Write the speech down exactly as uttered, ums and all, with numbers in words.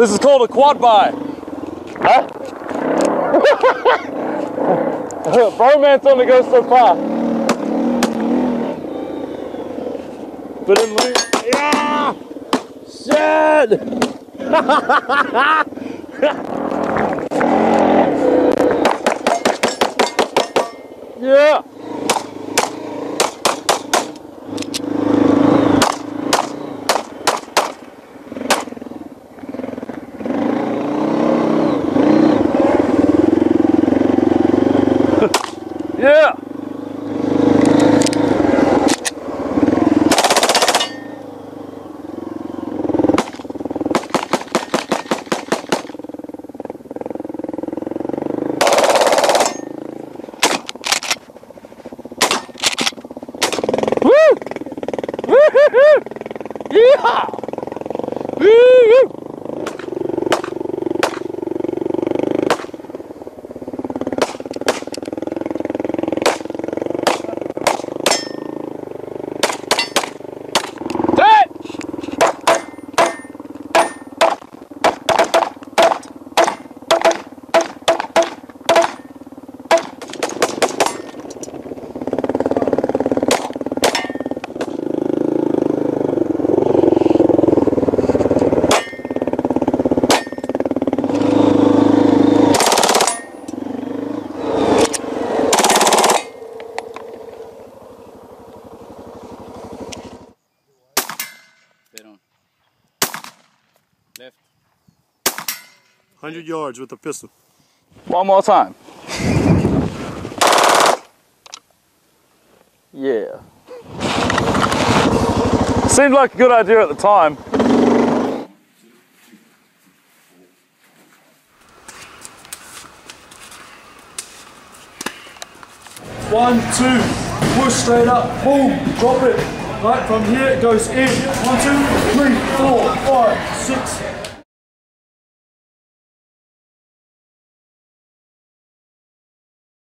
This is called a quad by. Huh? Bromance only goes so far. But in loose. Yeah! Shit! Yeah! Yeah! Woo! Woo-hoo-hoo! Yeehaw! Woo-hoo! Left. one hundred yards with the pistol. One more time. Yeah. Seemed like a good idea at the time. One, two, push straight up, boom, drop it. Right, from here it goes in. One, two, three, four, five, six,